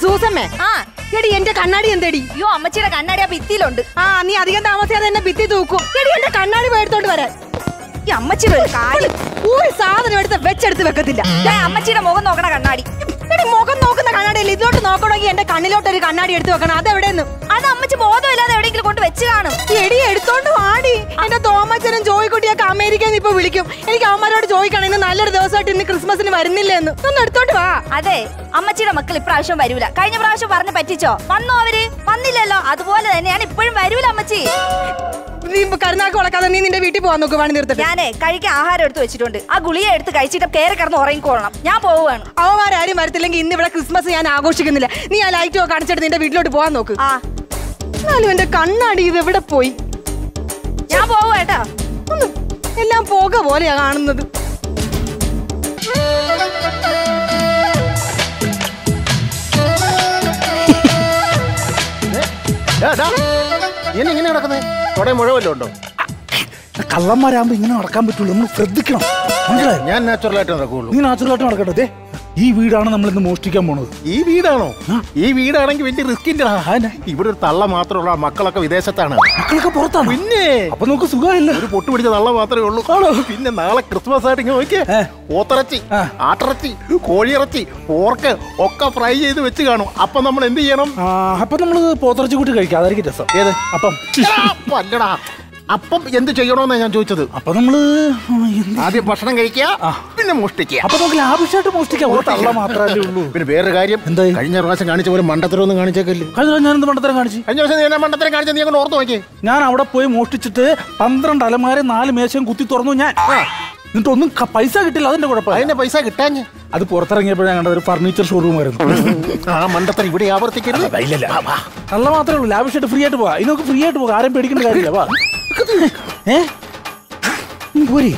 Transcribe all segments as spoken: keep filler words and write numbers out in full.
സൂസമ്മേ, ആ എടി എന്റെ കണ്ണാടി എന്തേടി? അയ്യോ അമ്മച്ചിയുടെ കണ്ണാടി ആ ഭിത്തിയിലുണ്ട്. ആ നീ അധികം താമസിയാതെ എന്നെ ഭിത്തി തൂക്കും. എടി എന്റെ കണ്ണാടി എടുത്തോണ്ട് വരാൻ. ഈ അമ്മച്ചിയുടെ ഒരു കാര്യം, ഒരു സാധനം എടുത്ത് വെച്ചെടുത്ത് വെക്കത്തില്ല. അമ്മച്ചിയുടെ മുഖം നോക്കണ കണ്ണാടി. എടി മുഖം നോക്കുന്ന കണ്ണാടിയല്ലേ, ഇതിലോട്ട് നോക്കണമെങ്കിൽ എന്റെ കണ്ണിലോട്ട് ഒരു കണ്ണാടി എടുത്ത് വെക്കണം. അതെവിടെയെന്ന്? അത് അമ്മച്ചി ബോധമില്ലാതെ എവിടെയെങ്കിലും കൊണ്ട് വെച്ച് കാണും. എടി എടുത്തോണ്ട് വാടി. എന്റെ തോമച്ചനും ജോയിക്കുട്ടിയൊക്കെ അമേരിക്കയിൽ നിന്ന് ഇപ്പൊ വിളിക്കും. എനിക്ക് അവന്മാരോട് ചോദിക്കണം ഇന്ന് നല്ലൊരു ദിവസമായിട്ട് ഇന്ന് ക്രിസ്മസിന് വരുന്നില്ലെന്ന്. ഒന്ന് എടുത്തോണ്ട് വാ. അതെ, അമ്മച്ചിയുടെ മക്കൾ ഇപ്രാവശ്യം വരൂല. കഴിഞ്ഞ പ്രാവശ്യം പറഞ്ഞ് പറ്റിച്ചോ? വന്നോ അവര്? വന്നില്ലല്ലോ. അതുപോലെ തന്നെയാണ് ഇപ്പോഴും വരൂല അമ്മച്ചി. നീ കരുനാക്ക് വളക്കാതെ നീ നിന്റെ വീട്ടിൽ പോവാൻ നോക്ക്. വേണം നിർത്തിട്ട് ഞാനേ കഴിക്കാൻ ആഹാരം എടുത്ത് വെച്ചിട്ടുണ്ട്. ആ ഗുളിക എടുത്ത് കഴിച്ചിട്ട് കയറി കിടന്ന് ഉറങ്ങിക്കോളണം. ഞാൻ പോവുകയാണ്. അവന്മാരും വരത്തില്ലെങ്കിൽ ഇന്ന് ഇവിടെ ക്രിസ്മസ് ഞാൻ ആഘോഷിക്കുന്നില്ല. നീ ആ ലൈറ്റ് ഒക്കെ കാണിച്ചിട്ട് നിന്റെ വീട്ടിലോട്ട് പോവാൻ നോക്ക്. ആ എന്നാലും എന്റെ കണ്ണാടി ഇത് എവിടെ പോയി? ഞാൻ പോവുകേട്ടാ. ഒന്ന് എല്ലാം പോക പോലെയാ കാണുന്നത്. ഇങ്ങനെ നടക്കുന്നേ അവിടെ മുഴവല്ലോ ഉണ്ടോ? കള്ളന്മാരാകുമ്പോ ഇങ്ങനെ നടക്കാൻ പറ്റുള്ളൂ. നമ്മൾ ശ്രദ്ധിക്കണം. മനസ്സിലായി? ഞാൻ നാച്ചുറലായിട്ട് നടക്കുള്ളൂ. നീ നാച്ചുറലായിട്ട് നടക്കട്ടെ. ഈ വീടാണ് നമ്മൾ ഇന്ന് മോഷ്ടിക്കാൻ പോണത്. ഈ വീടാണോ? ഈ വീടാണെങ്കിൽ വലിയ റിസ്കിന്റെ. ഇവിടെ ഒരു തള്ള മാത്രമുള്ള മക്കളൊക്കെ വിദേശത്താണ്. മക്കളൊക്കെ പുറത്താണ്. പിന്നെ അപ്പൊ നമുക്ക് സുഖമില്ല. ഒരു പൊട്ടു പിടിച്ച തള്ള മാത്രമേ ഉള്ളൂ. പിന്നെ നാളെ ക്രിസ്മസ് ആയിട്ട് ഇങ്ങനെ നോക്കിയേ, പോത്തിറച്ചി, ആട്ടിറച്ചി, കോഴിയിറച്ചി, പോർക്ക് ഒക്കെ ഫ്രൈ ചെയ്ത് വെച്ച് കാണും. അപ്പൊ നമ്മൾ എന്ത് ചെയ്യണം? അപ്പൊ നമ്മള് പോത്തിറച്ചി കൂട്ടി കഴിക്കാം. അതായിരിക്കും രസം. ഏത് അപ്പം? അല്ലടാ, അപ്പം എന്ത് ചെയ്യണോന്നാ ഞാൻ ചോദിച്ചത്. അപ്പൊ നമ്മള് ആദ്യം ഭക്ഷണം കഴിക്കുക, പിന്നെ മോഷ്ടിക്കുക. അപ്പൊ നമുക്ക് ലാഭിഷായിട്ട് മോഷ്ടിക്കാം. തള്ള മാത്രമല്ലേ ഉള്ളൂ. പിന്നെ വേറൊരു കാര്യം, എന്താ കഴിഞ്ഞ പ്രാവശ്യം കാണിച്ച പോലെ മണ്ടത്തരം ഒന്നും കാണിച്ചേക്കല്ലേ? കഴിഞ്ഞ ഞാൻ എന്ത് മണ്ടത്തരം കാണിച്ചു? കഴിഞ്ഞ പ്രാവശ്യം ഞാൻ മണ്ടത്തരം കാണിച്ച നീ അങ്ങനെ ഓർത്ത് നോക്കിയേ. ഞാൻ അവിടെ പോയി മോഷ്ടിച്ചിട്ട് പന്ത്രണ്ട് അലമാരെ നാല് മേശയും കുത്തി തുറന്നു ഞാൻ. എന്നിട്ട് ഒന്നും പൈസ കിട്ടില്ല. അതിന്റെ കുഴപ്പം. അതിന്റെ പൈസ കിട്ടാൻ അത് പുറത്തിറങ്ങിയപ്പോഴാണ് കണ്ടത്. ഒരു ഫർണിച്ചർ ഷോറൂം ആയിരുന്നു. ആ മണ്ടത്തരം ഇവിടെ ആവർത്തിക്കരുത്. നല്ല മാത്രമേ ഉള്ളൂ. ലാഭിഷായിട്ട് ഫ്രീ ആയിട്ട് പോവാ. ഇതിനൊക്കെ ഫ്രീ ആയിട്ട് പോകാം. ആരും പേടിക്കേണ്ട കാര്യമില്ല. വാ. ഏ പോരി.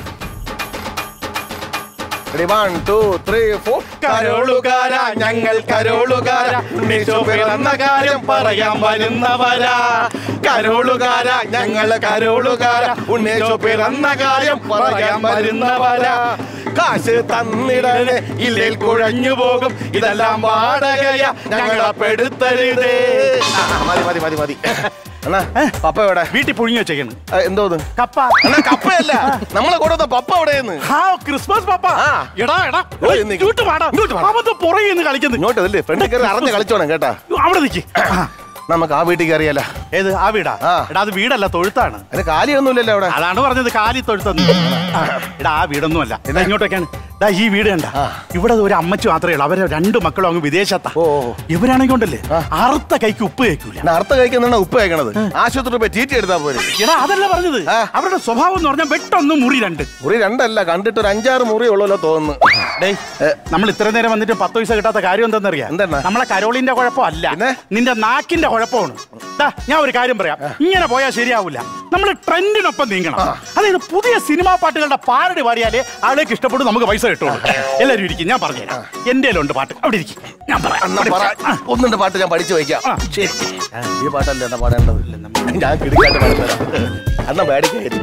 One two three four. കരോളുകാര ഞങ്ങൾ കരോളുകാര, ഉണ്ണീശോ പിറന്ന കാര്യം പറയാൻ വരുന്നവരാ. കരോളുകാര ഞങ്ങൾ കരോളുകാര, ഉണ്ണീശോ പിറന്ന കാര്യം പറയാൻ വരുന്നവരാ. കാശ് തന്നിടനെ ഇല്ലേൽ കുഴഞ്ഞു പോകും, ഇതെല്ലാം വാടകയ ഞങ്ങളെ പെടുത്തരുതേ. മതി മതി മതി മതി. അണ്ണാ പപ്പ എവിടെ? വീട്ടിൽ പുഴുങ്ങി വെച്ചേക്കാണ്. എന്തോ കപ്പ. അണ്ണാ കപ്പയല്ല, നമ്മളെ കൂടെ പപ്പ എവിടെയെന്ന്. ക്രിസ്മസ് പപ്പ. എടാ എടാ ഇങ്ങോട്ട് വാടാ. പുറകെ നിന്ന് കളിക്കുന്നു. ഇങ്ങോട്ട് അല്ലേ ഫ്രണ്ടിൽ കയറി അറിഞ്ഞ് കളിച്ചോണം കേട്ടാ. അവിടെ നിൽക്കി. നമുക്ക് ആ വീട്ടിൽ കയറിയല്ല. ഏത് ആ വീടാ? എടാ അത് വീടല്ല, തൊഴുത്താണ്. അതിന് കാലിയൊന്നുമില്ലല്ലോ അവിടെ. അതാണ് പറഞ്ഞത്, കാലി തൊഴുത്തൊന്നും. എടാ ആ വീടൊന്നും അല്ല. എടാ ഇങ്ങോട്ടൊക്കെയാണ്. ഈ വീട് കണ്ട, ഇവിടെ ഒരു അമ്മച്ചു മാത്രമേ ഉള്ളൂ. അവരെ രണ്ടു മക്കളും അങ്ങ് വിദേശത്താ. ഇവരാണെങ്കിൽ ഉണ്ടല്ലേ അറുത്ത കൈക്ക് ഉപ്പ് കഴിക്കൂല. അറുത്ത കൈക്ക് ഉപ്പ് കഴിക്കണത് ആശുപത്രി പോയി ചീറ്റി എടുത്താൽ പോരെ. എടാ അതല്ല പറഞ്ഞത്, അവരുടെ സ്വഭാവം എന്ന് പറഞ്ഞാൽ വെട്ടൊന്ന് മുറി രണ്ട്. മുറി രണ്ടല്ല, കണ്ടിട്ട് ഒരു അഞ്ചാറ് മുറി ഉള്ളല്ലോ തോന്നുന്നു. ഡേയ് നമ്മൾ ഇത്ര നേരം വന്നിട്ട് പത്ത് പൈസ കിട്ടാത്ത കാര്യം എന്താണെന്നറിയാം? എന്താണ്? നമ്മളെ കരോളിന്റെ കുഴപ്പമല്ല, നിന്റെ നാക്കിന്റെ കുഴപ്പമാണ്. ഞാൻ ഒരു കാര്യം പറയാം, ഇങ്ങനെ പോയാൽ ശരിയാവില്ല. നമ്മൾ ട്രെൻഡിനൊപ്പം നീങ്ങണം. അതായത് പുതിയ സിനിമാ പാട്ടുകളുടെ പാരടി പാടിയാലേ ആളേക്ക് ഇഷ്ടപ്പെടും, നമുക്ക് പൈസ കിട്ടുള്ളൂ. എല്ലാവരും ഇരിക്കും, ഞാൻ പറഞ്ഞുതരാം. എന്റെ ഉണ്ട് പാട്ട്, അവിടെ ഇരിക്കും, ഞാൻ പറയാം. ഒന്നുണ്ട് പാട്ട് ഞാൻ പഠിച്ചു വയ്ക്കാം. ശരി, ഈ പാട്ടല്ലേ എന്നാ പാടേണ്ടത്? ഞാൻ കിടക്കാട്ട് പാടുത്തരാം. എന്നാ പേടിക്കായിരുന്നു.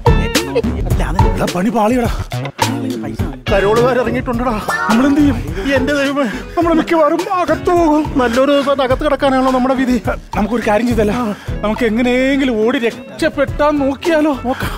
പണി പാളിയടാ. കരോളുകാർ ഇറങ്ങിയിട്ടുണ്ടടാ. നമ്മളെന്ത് ചെയ്യും? എന്റെ ദൈവമേ, നമ്മൾ മിക്കവാറും അകത്ത് പോകും. നല്ലൊരു ദിവസം അകത്ത് കിടക്കാനാണല്ലോ നമ്മുടെ വിധി. നമുക്കൊരു കാര്യം ചെയ്തല്ല, നമുക്ക് എങ്ങനെയെങ്കിലും ഓടി രക്ഷപ്പെട്ടാൻ നോക്കിയാലോ? നോക്കാം.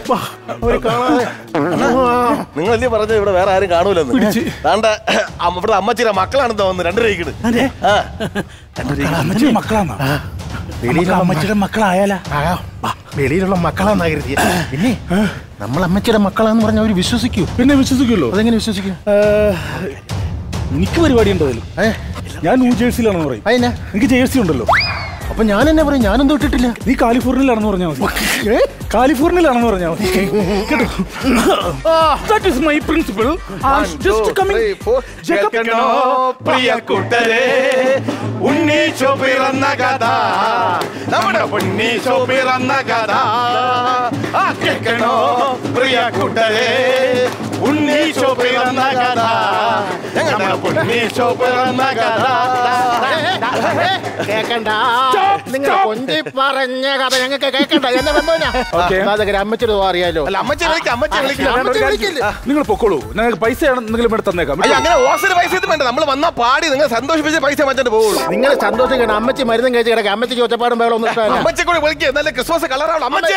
നിങ്ങളല്ലേ പറഞ്ഞത് ഇവിടെ വേറെ ആരും കാണൂലെന്ന്? താണ്ട ഇവിടെ അമ്മച്ചിയുടെ മക്കളാണെന്ന് തോന്നുന്നു. രണ്ടു രൂപയ്ക്ക് അമ്മച്ചിയുടെ മക്കളാണോ? അമ്മച്ചിയുടെ മക്കളായാലാ? വെളിയിലുള്ള മക്കളാന്നാ കരുതിയ. പിന്നെ നമ്മൾ അമ്മച്ചിയുടെ മക്കളാന്ന് പറഞ്ഞാൽ അവര് വിശ്വസിക്കൂ. പിന്നെ വിശ്വസിക്കുമല്ലോ. അതെങ്ങനെ വിശ്വസിക്കും? എനിക്ക് പരിപാടി ഉണ്ടല്ലോ. ഞാൻ ന്യൂ ജേഴ്സിയിലാണെന്ന് പറയും. അതിനാ എനിക്ക് ജേഴ്സി ഉണ്ടല്ലോ. അപ്പൊ ഞാൻ എന്നെ പറയും, ഞാനൊന്നും ഇട്ടിട്ടില്ല. നീ കാലിഫോർണിയയിലാണെന്ന് പറഞ്ഞാൽ മതി. കാലിഫോർണിയയിലാണെന്ന് പറഞ്ഞാൽ മതി കേട്ടോ. That is my principle. Just coming. പ്രിയ കൂട്ടരെ, ഉണ്ണീശോ പിറന്ന കഥ, നമ്മുടെ ഉണ്ണീശോ പിറന്ന കഥ കേൾക്കണോ പ്രിയ കൂട്ടരെ. ഉണ്ണി പൊന്നീശോ പിറന്ന കഥ, ഞങ്ങളുടെ പൊന്നീശോ പിറന്ന കഥ. കേക്കണ്ട, നിങ്ങൾ കൊഞ്ചി പറഞ്ഞ കഥ ഞങ്ങൾക്ക് കേക്കണ്ട. എന്നെ വന്നോനാ അമ്മച്ചൊരു അറിയാലോ. അമ്മച്ചി വിളിക്കാം, അമ്മച്ചി വിളിക്കാം. നിങ്ങൾ പൊക്കോളൂ, നിങ്ങൾക്ക് പൈസ എന്തെങ്കിലും ഇവിടെ തന്നേക്കാം. അങ്ങനെ ഓസിന് പൈസ വേണ്ട, നമ്മൾ വന്നാ പാടി നിങ്ങൾ സന്തോഷിപ്പിച്ച പൈസ മാറ്റിട്ട് പോകുള്ളൂ. നിങ്ങൾ സന്തോഷിക്കണം. അമ്മച്ചി മരുന്നും കഴിച്ച് കിടക്കാം. അമ്മച്ചിക്ക് ഒച്ചപ്പാടും വേറെ ഒന്നും ഇഷ്ടമല്ല. അമ്മച്ചി കൂടി വിളിക്കുക, നല്ല ക്രിസ്മസ് കളറാണ്. അമ്മച്ചി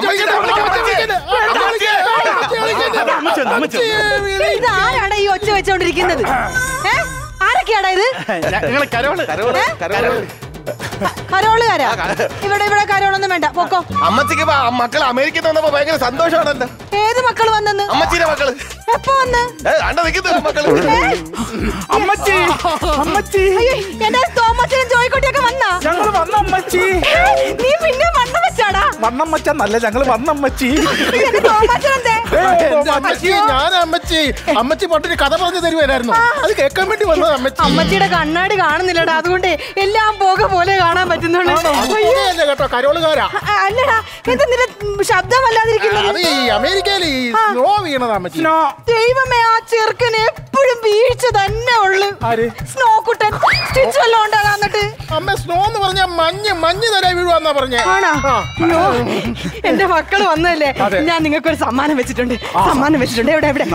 ഇതാരാണ് ഈ ഒച്ച വെച്ചോണ്ടിരിക്കുന്നത്? ആരൊക്കെയാടാ ഇത്? ഞങ്ങള് കരോള് കരോളുകാരാ? ഇവിടെ ഇവിടെ കരോളൊന്നും വേണ്ട, പൊക്കോ. അമ്മച്ചിക്ക് മക്കൾ അമേരിക്കയിൽ വന്നപ്പോ ഭയങ്കര സന്തോഷമാണല്ലോ. ഏത് മക്കള് വന്നെന്ന്? അമ്മച്ചിയുടെ മക്കള്. എപ്പോ വന്ന്? മക്കള്. അമ്മച്ചി അമ്മച്ചി എന്റെ തോമച്ചനും ജോയിക്കുട്ടിയൊക്കെ വന്നാ? ഞങ്ങൾ വന്ന അമ്മച്ചി. നീ പിന്നെ വണ്ണം വെച്ചാടാ? വണ്ണം വെച്ചല്ല, ഞങ്ങൾ വന്ന അമ്മച്ചി. തോമച്ചനെന്തേ? ഞാൻ അമ്മച്ചി അമ്മച്ചി പട്ടിന് കഥ പറഞ്ഞു തരുവായിരുന്നു, അത് കേൾക്കാൻ വേണ്ടി വന്നത് അമ്മച്ചി. അമ്മച്ചിയുടെ കണ്ണാടി കാണുന്നില്ലടാ, അതുകൊണ്ട് എല്ലാം പോക പോലെ കാണാൻ പറ്റുന്നുള്ളൂ. കേട്ടോ കരോളുകാരാ. അല്ലടാ, എന്താ നിന്റെ ശബ്ദം വല്ലാതിരിക്കുന്നത്? അത് ഈ അമേരിക്കയിൽ ഈ സ്നോ വീണതാ അമ്മച്ചി. ദൈവമേ, ആ ചെറുക്കന് എപ്പോഴും വീഴ്ച തന്നെ ഉള്ളു. സ്നോ കുട്ടൻ സ്റ്റിച്ച് വല്ലതും ഉണ്ടാകാൻ. എന്നിട്ട് അമ്മ സ്നോ എന്ന് പറഞ്ഞാൽ മഞ്ഞ് മഞ്ഞ് തരാൻ വീഴുവാന്നാ പറഞ്ഞേ. ആണോ? അയ്യോ, എന്റെ മക്കള് വന്നതല്ലേ, ഞാൻ നിങ്ങൾക്ക് ഒരു സമ്മാനം വെച്ചിട്ടുണ്ട്. സമ്മാനം വെച്ചിട്ടുണ്ട്. എവിടെ എവിടെ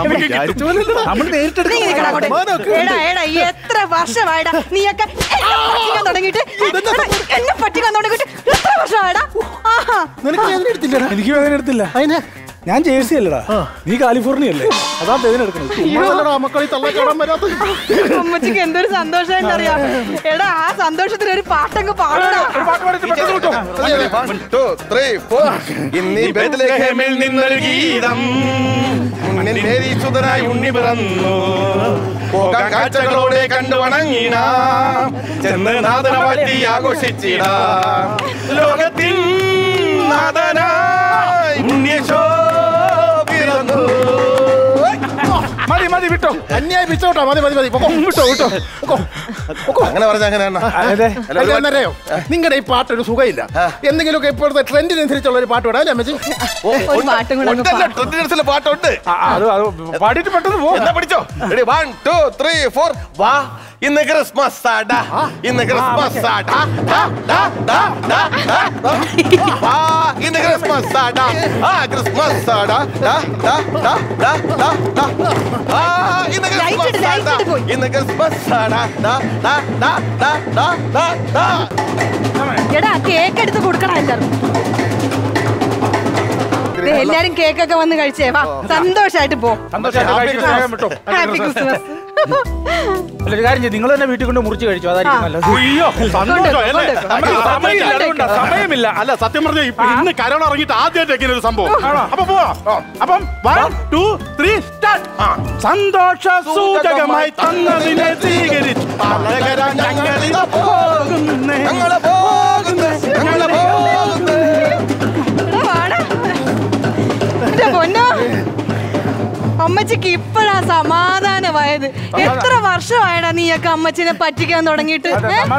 എടാ എടാ, എത്ര വർഷമായിടാ നീയൊക്കെ പറ്റിക്കാൻ തുടങ്ങിയിട്ട്? എന്നെ പറ്റിക്കാൻ തുടങ്ങിയിട്ട് എത്ര വർഷമായിടാ? നിനക്ക് വേദന എടുത്തില്ലടാ? എനിക്ക് വേദന എടുത്തില്ല. അതിന് ഞാൻ ജേഴ്സി അല്ലടാ, നീ കാലിഫോർണിയ അല്ലേ, അതാ വേദന എടുക്കണം. മക്കളി തള്ള കാണാൻ വരാത്ത അമ്മച്ചിക്ക് എന്തൊരു സന്തോഷം അറിയാം. എടാ, ആ സന്തോഷത്തിന് ഒരു പാട്ടങ്ങ് പാടടാ. നിന്നൊരു ഗീതം സുതനായി ഉണ്ണി പിറന്നു, പോകാൻ കാഴ്ചകളോടെ കണ്ടു വണങ്ങിട, ചെന്ന് നാദന പറ്റി ആഘോഷിച്ചിട, ലോകത്തിൻ നാദനായി ഉണ്ണിയേശോ പിറന്നു. മതി മതി വിട്ടോ, അന്യായി പിച്ചോട്ടോ. മതി മതി മതി വിട്ടോ വിട്ടോ. അങ്ങനെ പറഞ്ഞ അങ്ങനെയാണോ? നിങ്ങളുടെ ഈ പാട്ടൊരു സുഖമില്ല. എന്തെങ്കിലുമൊക്കെ ഇപ്പോഴത്തെ ട്രെൻഡിനനുസരിച്ചുള്ള ഒരു പാട്ട് വിടാം അമ്മച്ചി. ട്രെൻഡിനനുസരിച്ചുള്ള പാട്ടുണ്ട്, പാടിയിട്ട് പെട്ടെന്ന് പോ. എന്നാ പിടിച്ചോ. One two three four. വാ ഇന്ന് ക്രിസ്മസ് ആടാ, ഇന്ന് ക്രിസ്മസ് ആടാ, വാ ഇന്ന് ക്രിസ്മസ് ആടാ, ആ ക്രിസ്മസ് ആടാ, ഇന്ന് ക്രിസ്മസ് ആടാ, ഇന്ന് ക്രിസ്മസ് ആടാ. എടാ, കേക്ക് എടുത്ത് കൊടുക്കണം എല്ലാവർക്കും. എല്ലാരും കേക്കൊക്കെ വന്ന് കഴിച്ചേ. വാ, സന്തോഷായിട്ട് പോ. Happy Christmas. ഒരു കാര്യം ചെയ്യും, നിങ്ങൾ തന്നെ വീട്ടിൽ കൊണ്ട് മുറിച്ച് കഴിച്ചു, അതായിരിക്കും നല്ലത്. അയ്യോ സമയമില്ല. അല്ല സത്യം പറഞ്ഞ ഇന്ന് കരോൾ ഇറങ്ങിയിട്ട് ആദ്യമായിട്ട് ഒരു സംഭവം. അപ്പൊ പോവാം. അപ്പം വൺ ടു ത്രീ സ്റ്റാർട്ട്. സന്തോഷ സൂചകമായി തന്നതിനെ സ്വീകരിച്ചു ഞങ്ങളിതാ പോകുന്നേ, ഞങ്ങളെ പോകുന്നേ, ഞങ്ങളെ പോകുന്നേ. പൊന്നോ, അമ്മച്ചിക്ക് ഇപ്പഴാ സമാധാനമായത്. എത്ര വർഷമായടാ നീയൊക്കെ അമ്മച്ചിനെ പറ്റിക്കാൻ തുടങ്ങിയിട്ട്?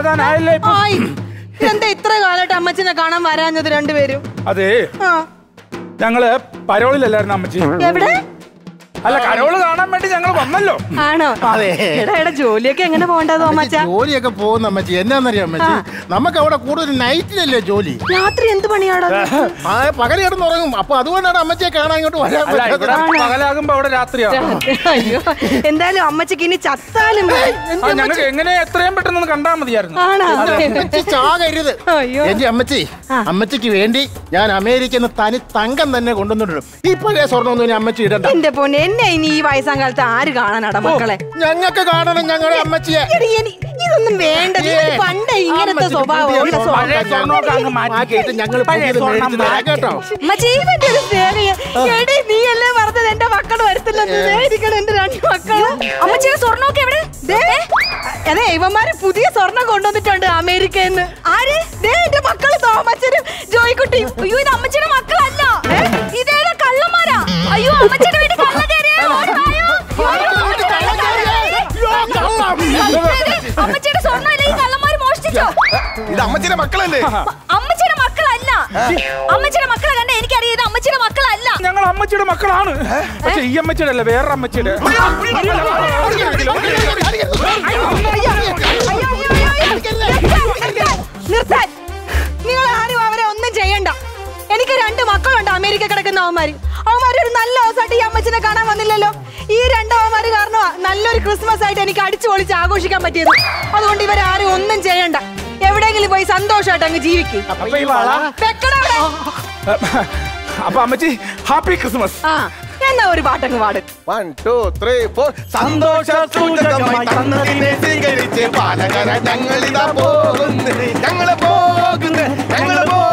എന്താ ഇത്ര കാലമായിട്ട് അമ്മച്ചിനെ കാണാൻ വരാഞ്ഞത് രണ്ടുപേരും? അതെ, ഞങ്ങള് പരോളിലല്ലായിരുന്നു അമ്മച്ചി. എവിടെ? അല്ല, കരോള് കാണാൻ വേണ്ടി ഞങ്ങൾ വന്നല്ലോ. ആണോ? എടാ എടാ, ജോലിയൊക്കെ എങ്ങനെ പോകണ്ടതോ അമ്മച്ച? ജോലിയൊക്കെ പോകുന്ന അമ്മച്ചി എന്നാന്നറിയാം അമ്മച്ചി, നമുക്ക് അവിടെ കൂടുതൽ നൈറ്റിലല്ലേ ജോലി. രാത്രി എന്ത് പണിയാടാ? ആ പകൽ കിടന്ന് ഉറങ്ങും. അപ്പൊ അതുകൊണ്ടാണ് അമ്മച്ചിയെ കാണാൻ ഇങ്ങോട്ട് വരാൻ. പകലാകുമ്പോ അവിടെ രാത്രിയാണ്. അയ്യോ, എന്തായാലും അമ്മച്ചിക്ക് ഇനി ചത്താലും ഞങ്ങൾക്ക് എങ്ങനെ എത്രയും പെട്ടെന്ന് കണ്ടാ മതിയായിരുന്നു. ചാകരുത് എന്റെ അമ്മച്ചി. അമ്മച്ചിക്ക് വേണ്ടി ഞാൻ അമേരിക്കയിൽ നിന്ന് തനി തങ്കം തന്നെ കൊണ്ടുവന്നിട്ടുണ്ട്. ഈ പഴയ സ്വർണ്ണമൊന്നും ഇനി അമ്മച്ചി ഇടണ്ട. എന്റെ പൊന്നെ, എന്നെ ഇനി ഈ വയസ്സാം കാലത്ത് ആര് കാണാനാടാ മക്കളെ? ഞങ്ങൾക്ക് കാണണം ഞങ്ങളുടെ അമ്മച്ചിയെ. ഇതൊന്നും വേണ്ട, പണ്ടേ ഇങ്ങനത്തെ സ്വഭാവം. നീ അല്ലേ പറഞ്ഞത് എന്റെ മക്കൾ വരത്തില്ലെന്ന്? എന്റെ രണ്ട് മക്കള്. അമ്മച്ചിയുടെ സ്വർണ്ണമൊക്കെ എവിടെ? അതെ, ഇവന്മാര് പുതിയ സ്വർണം കൊണ്ടുവന്നിട്ടുണ്ട് അമേരിക്കയിൽ നിന്ന്. ആര്? എന്റെ മക്കള് തോമച്ചനും ജോയിക്കുട്ടി. അയ്യോ, ഇത് അമ്മച്ചിയുടെ മക്കളല്ല, ഇതേതാ കള്ളന്മാരാ. അയ്യോ, അമ്മച്ചിയുടെ വീട്ടിൽ കള്ള കയറിയോ? അമ്മച്ചിയുടെ സ്വർണ്ണം ഈ കള്ളന്മാര് മോഷ്ടിച്ചോ? ഇത് അമ്മച്ചിയുടെ മക്കളല്ലേ? അമ്മച്ചിയുടെ മക്കളല്ല. അമ്മച്ചിയുടെ മക്കളെ കണ്ട എനിക്കറിയാം, ഇത് അമ്മച്ചിയുടെ മക്കളല്ല. ഞങ്ങൾ അമ്മച്ചിയുടെ മക്കളാണ്. പക്ഷെ ഈ അമ്മച്ചിയുടെ അല്ല, വേറെ അമ്മച്ചിയുടെ. നിർത്താൻ. നിങ്ങൾ ആരും അവരെ ഒന്നും ചെയ്യണ്ട. എനിക്ക് രണ്ട് മക്കളുണ്ട് അമേരിക്ക കിടക്കുന്ന അവന്മാര്. അവന്മാര് ഒരു നല്ല ദിവസമായിട്ട് ഈ അമ്മച്ചിനെ കാണാൻ വന്നില്ലല്ലോ. ഈ രണ്ടവന്മാര് കാരണമാ നല്ലൊരു ക്രിസ്മസ് ആയിട്ട് എനിക്ക് അടിച്ചു പൊളിച്ച് ആഘോഷിക്കാൻ പറ്റിയത്. അതുകൊണ്ട് ഇവരാരും ഒന്നും ചെയ്യണ്ട. എവിടെയെങ്കിലും പോയി സന്തോഷമായിട്ട് അങ്ങ് ജീവിക്കും. അപ്പൊ അമ്മച്ചി ഹാപ്പി ക്രിസ്മസ്. ആ എന്നാ ഒരു പാട്ടങ്ങ് പാടും. One two three four. സന്തോഷ സൂചകമായി തന്നതിനെ സ്വീകരിച്ച് പാലകര ഞങ്ങളിതാ പോകുന്നു, ഞങ്ങള് പോകുന്നു, ഞങ്ങള് പോകുന്നു.